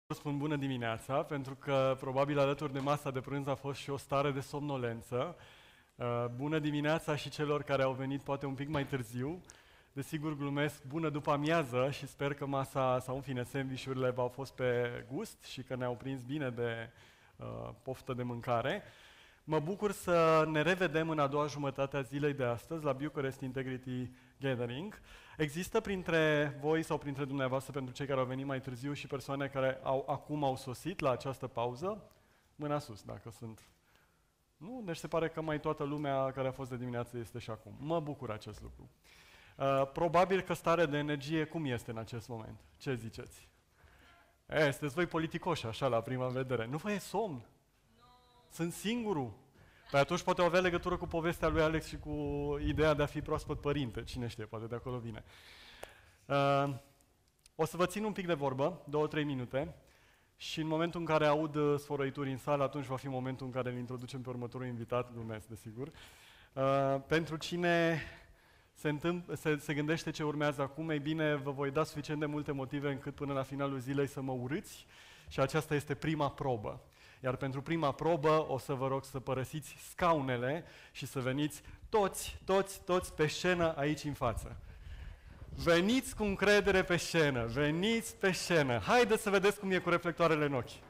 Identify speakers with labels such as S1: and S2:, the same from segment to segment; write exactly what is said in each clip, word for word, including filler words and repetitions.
S1: Spun bună dimineața, pentru că probabil alături de masa de prânz a fost și o stare de somnolență. Uh, Bună dimineața și celor care au venit poate un pic mai târziu. Desigur glumesc bună după amiază și sper că masa, sau în fine, sandwich-urile v-au fost pe gust și că ne-au prins bine de uh, poftă de mâncare. Mă bucur să ne revedem în a doua jumătate a zilei de astăzi la Bucharest Integrity Gathering. Există printre voi sau printre dumneavoastră, pentru cei care au venit mai târziu și persoane care au, acum au sosit la această pauză? Mâna sus, dacă sunt. Nu? Deci se pare că mai toată lumea care a fost de dimineață este și acum. Mă bucur acest lucru. Uh, probabil că starea de energie cum este în acest moment? Ce ziceți? E, sunteți voi politicoși, așa, la prima vedere. Nu vă e somn? Sunt singurul. Păi atunci poate avea legătură cu povestea lui Alex și cu ideea de a fi proaspăt părinte. Cine știe, poate de acolo vine. Uh, o să vă țin un pic de vorbă, două, trei minute, și în momentul în care aud sfărăituri în sală, atunci va fi momentul în care îl introducem pe următorul invitat, glumesc, desigur. Uh, pentru cine se, întâmpl- se, se gândește ce urmează acum, ei bine, vă voi da suficient de multe motive încât până la finalul zilei să mă urâți și aceasta este prima probă. Iar pentru prima probă o să vă rog să părăsiți scaunele și să veniți toți, toți, toți pe scenă aici în față. Veniți cu încredere pe scenă, veniți pe scenă. Haideți să vedeți cum e cu reflectoarele în ochi.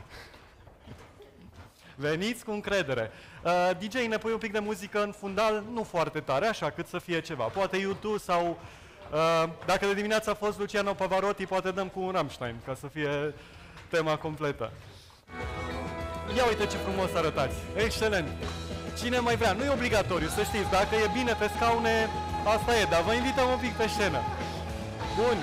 S1: Veniți cu încredere. Uh, D J, ne pui un pic de muzică în fundal, nu foarte tare, așa, cât să fie ceva. Poate YouTube sau, uh, dacă de dimineață a fost Luciano Pavarotti, poate dăm cu un Rammstein, ca să fie tema completă. Ia uite ce frumos arătați. Excelent. Cine mai vrea? Nu e obligatoriu, să știți. Dacă e bine pe scaune, asta e. Dar vă invităm un pic pe scenă. Bun.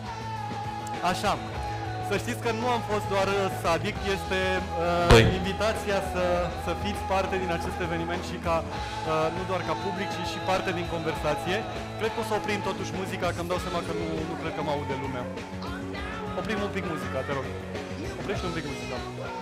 S1: Așa. Să știți că nu am fost doar sadic. Este uh, invitația să, să fiți parte din acest eveniment și ca, uh, nu doar ca public, ci și parte din conversație. Cred că o să oprim totuși muzica, că îmi dau seama că nu, nu cred că mă aude lumea. Oprim un pic muzica, te rog. Oprește un pic muzica.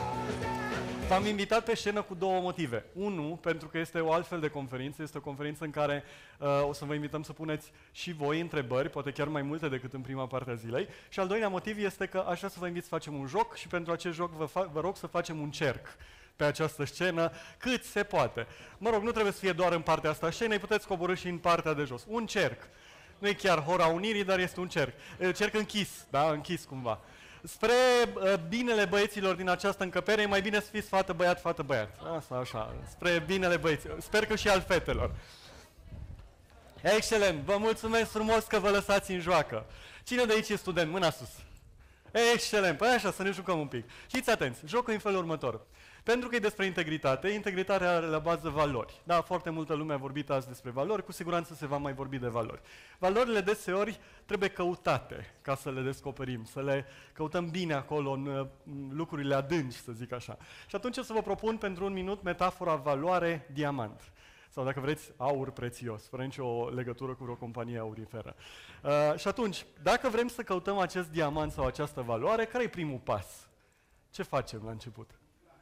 S1: V-am invitat pe scenă cu două motive. Unu, pentru că este o altfel de conferință, este o conferință în care uh, o să vă invităm să puneți și voi întrebări, poate chiar mai multe decât în prima parte a zilei. Și al doilea motiv este că aș vrea să vă invit să facem un joc și pentru acest joc vă, fa- vă rog să facem un cerc pe această scenă cât se poate. Mă rog, nu trebuie să fie doar în partea asta a scenei, puteți coborî și în partea de jos. Un cerc. Nu e chiar Hora Unirii, dar este un cerc. Cerc închis, da? Închis cumva. Spre uh, binele băieților din această încăpere, e mai bine să fiți fată, băiat, fată, băiat. Asta, așa, spre binele băieților. Sper că și al fetelor. Excelent, vă mulțumesc frumos că vă lăsați în joacă. Cine de aici e student? Mâna sus. Excelent, păi așa, să ne jucăm un pic. Fiți atenți, jocul e în felul următor. Pentru că e despre integritate, integritatea are la bază valori. Da, foarte multă lume a vorbit azi despre valori, cu siguranță se va mai vorbi de valori. Valorile deseori trebuie căutate ca să le descoperim, să le căutăm bine acolo în, în lucrurile adânci, să zic așa. Și atunci o să vă propun pentru un minut metafora valoare diamant. Sau dacă vreți, aur prețios, fără nicio legătură cu o companie auriferă. Uh, și atunci, dacă vrem să căutăm acest diamant sau această valoare, care e primul pas? Ce facem la început?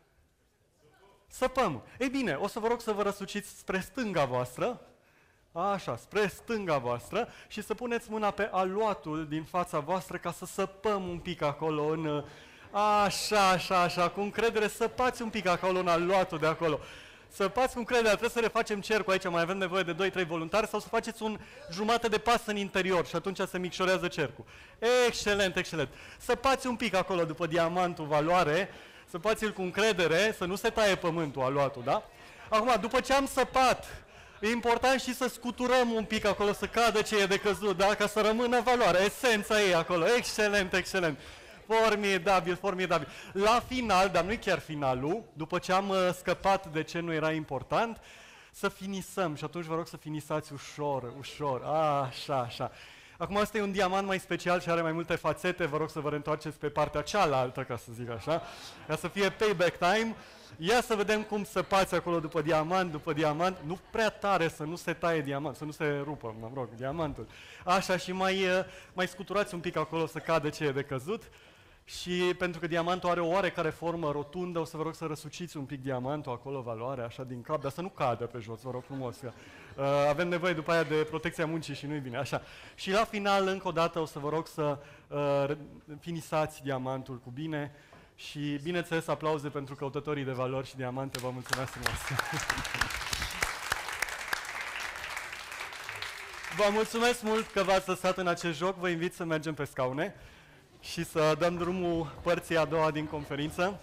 S1: Săpăm. Ei bine, o să vă rog să vă răsuciți spre stânga voastră, așa, spre stânga voastră și să puneți mâna pe aluatul din fața voastră ca să săpăm un pic acolo în... Așa, așa, așa, cu încredere, săpați un pic acolo în aluatul de acolo. Săpați cu încredere, trebuie să refacem cercul aici, mai avem nevoie de doi trei voluntari sau să faceți un jumate de pas în interior și atunci se micșorează cercul. Excelent, excelent. Săpați un pic acolo după diamantul valoare, săpați-l cu încredere, să nu se taie pământul aluatul, da? Acum, după ce am săpat, e important și să scuturăm un pic acolo, să cadă ce e de căzut, da? Ca să rămână valoarea, esența ei acolo. Excelent, excelent. Formidabil, formidabil. La final, dar nu e chiar finalul, după ce am uh, scăpat de ce nu era important, să finisăm și atunci vă rog să finisați ușor, ușor, așa, așa. Acum asta e un diamant mai special și are mai multe fațete, vă rog să vă reîntoarceți pe partea cealaltă, ca să zic așa, ca să fie payback time. Ia să vedem cum săpați acolo după diamant, după diamant, nu prea tare să nu se taie diamant, să nu se rupă, mă rog, diamantul. Așa și mai, mai scuturați un pic acolo să cadă ce e de căzut. Și pentru că diamantul are o oarecare formă rotundă, o să vă rog să răsuciți un pic diamantul acolo, valoare, așa din cap, dar să nu cadă pe jos, vă rog frumos. Uh, avem nevoie după aia de protecția muncii și nu-i bine, așa. Și la final, încă o dată, o să vă rog să uh, finisați diamantul cu bine și, bineînțeles, aplauze pentru căutătorii de valori și diamante. Vă mulțumesc frumos! Vă mulțumesc mult că v-ați lăsat în acest joc, vă invit să mergem pe scaune și să dăm drumul părții a doua din conferință.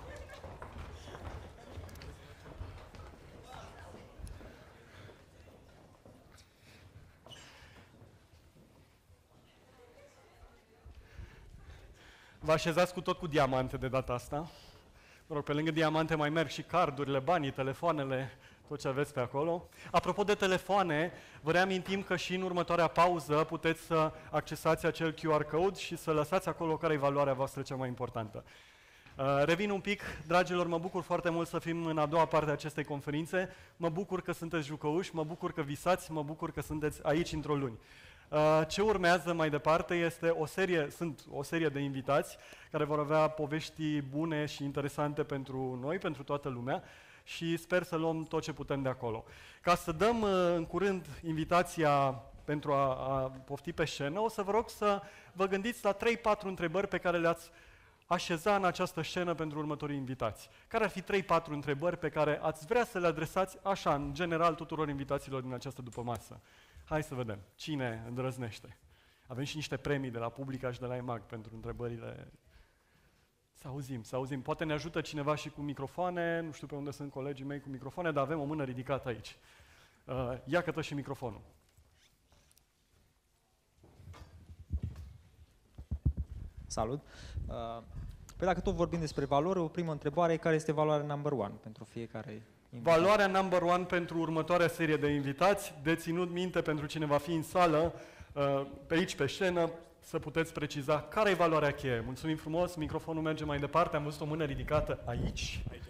S1: Vă așezați cu tot cu diamante de data asta. Mă rog, pe lângă diamante mai merg și cardurile, banii, telefoanele, tot ce aveți pe acolo. Apropo de telefoane, vă reamintim că și în următoarea pauză puteți să accesați acel Q R code și să lăsați acolo care e valoarea voastră cea mai importantă. Uh, revin un pic, dragilor, mă bucur foarte mult să fim în a doua parte a acestei conferințe. Mă bucur că sunteți jucăuși, mă bucur că visați, mă bucur că sunteți aici într-o luni. Uh, ce urmează mai departe este o serie, sunt o serie de invitați care vor avea povești bune și interesante pentru noi, pentru toată lumea. Și sper să luăm tot ce putem de acolo. Ca să dăm uh, în curând invitația pentru a, a pofti pe scenă, o să vă rog să vă gândiți la trei patru întrebări pe care le-ați așeza în această scenă pentru următorii invitați. Care ar fi trei patru întrebări pe care ați vrea să le adresați așa, în general, tuturor invitațiilor din această dupămasă? Hai să vedem. Cine îndrăznește? Avem și niște premii de la Publica și de la EMAG pentru întrebările. Să auzim, să auzim. Poate ne ajută cineva și cu microfoane, nu știu pe unde sunt colegii mei cu microfoane, dar avem o mână ridicată aici. Uh, ia-că-tă și microfonul.
S2: Salut! Uh, păi dacă tot vorbim despre valori, o primă întrebare, care este valoarea number one pentru fiecare invitat?
S1: Valoarea number one pentru următoarea serie de invitați, de ținut minte pentru cine va fi în sală, uh, pe aici pe scenă, să puteți preciza care e valoarea cheie. Mulțumim frumos, microfonul merge mai departe, am văzut o mână ridicată aici. aici.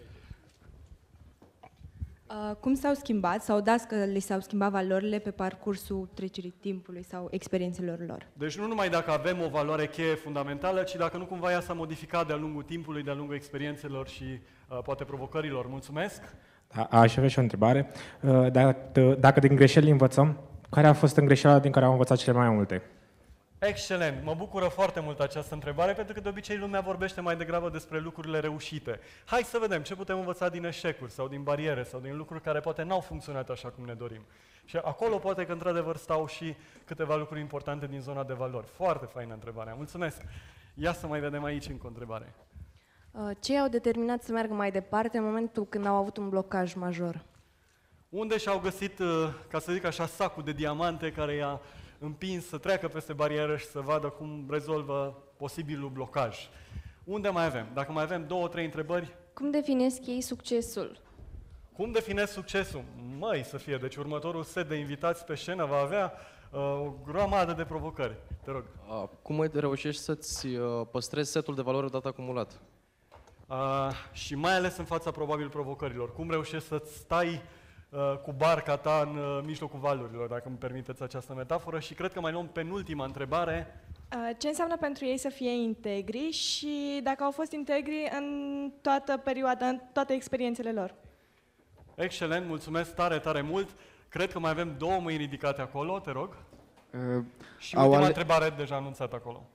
S3: Uh, cum s-au schimbat sau dacă le s-au schimbat valorile pe parcursul trecerii timpului sau experiențelor lor?
S1: Deci nu numai dacă avem o valoare cheie fundamentală, ci dacă nu cumva ea s-a modificat de-a lungul timpului, de-a lungul experiențelor și uh, poate provocărilor. Mulțumesc!
S4: A, aș avea și o întrebare. Uh, dacă, dacă din greșeli învățăm, care a fost în greșeala din care am învățat cele mai multe?
S1: Excelent! Mă bucură foarte mult această întrebare, pentru că de obicei lumea vorbește mai degrabă despre lucrurile reușite. Hai să vedem ce putem învăța din eșecuri sau din bariere sau din lucruri care poate n-au funcționat așa cum ne dorim. Și acolo poate că într-adevăr stau și câteva lucruri importante din zona de valori. Foarte faină întrebarea. Mulțumesc! Ia să mai vedem aici încă o întrebare.
S3: Ce i-au determinat să meargă mai departe în momentul când au avut un blocaj major?
S1: Unde și-au găsit, ca să zic așa, sacul de diamante care i-a împins să treacă peste barieră și să vadă cum rezolvă posibilul blocaj. Unde mai avem? Dacă mai avem două, trei întrebări.
S3: Cum definesc ei succesul?
S1: Cum definesc succesul? Măi să fie, deci următorul set de invitați pe scenă va avea uh, o grămadă de provocări. Te rog.
S5: Uh, cum reușești să-ți uh, păstrezi setul de valori odată acumulat?
S1: Uh, și mai ales în fața probabil provocărilor. Cum reușești să-ți stai cu barca ta în uh, mijlocul valurilor, dacă îmi permiteți această metaforă. Și cred că mai luăm penultima întrebare.
S6: Ce înseamnă pentru ei să fie integri și dacă au fost integri în toată perioada, în toate experiențele lor?
S1: Excelent, mulțumesc tare, tare mult. Cred că mai avem două mâini ridicate acolo, te rog. Uh, și ultima ale... întrebare deja anunțată acolo.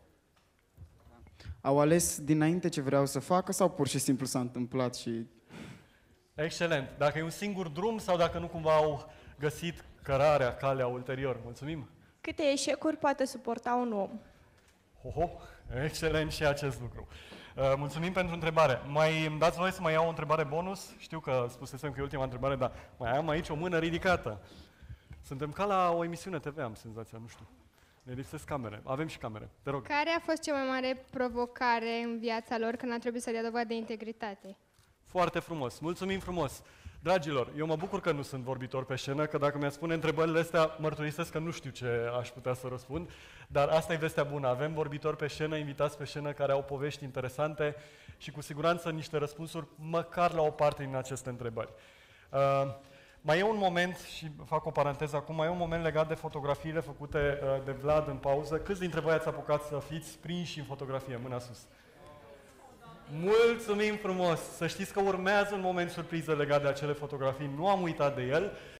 S7: Au ales dinainte ce vreau să facă sau pur și simplu s-a întâmplat și...
S1: Excelent. Dacă e un singur drum sau dacă nu cumva au găsit cărarea, calea ulterior. Mulțumim.
S6: Câte eșecuri poate suporta un om?
S1: Oho, excelent și acest lucru. Uh, mulțumim pentru întrebare. Mai îmi dați voie să mai iau o întrebare bonus? Știu că spusesem că e ultima întrebare, dar mai am aici o mână ridicată. Suntem ca la o emisiune T V, am senzația, nu știu. Ne lipsesc camere. Avem și camere. Te rog.
S8: Care a fost cea mai mare provocare în viața lor când a trebuit să dea dovadă de integritate?
S1: Foarte frumos. Mulțumim frumos. Dragilor, eu mă bucur că nu sunt vorbitor pe scenă, că dacă mi-ați spune întrebările astea, mărturisesc că nu știu ce aș putea să răspund, dar asta e vestea bună. Avem vorbitori pe scenă, invitați pe scenă care au povești interesante și cu siguranță niște răspunsuri măcar la o parte din aceste întrebări. Uh, mai e un moment, și fac o paranteză acum, mai e un moment legat de fotografiile făcute uh, de Vlad în pauză. Câți dintre voi ați apucat să fiți prinși în fotografie? Mâna sus. Mulțumim frumos! Să știți că urmează un moment surpriză legat de acele fotografii, nu am uitat de el.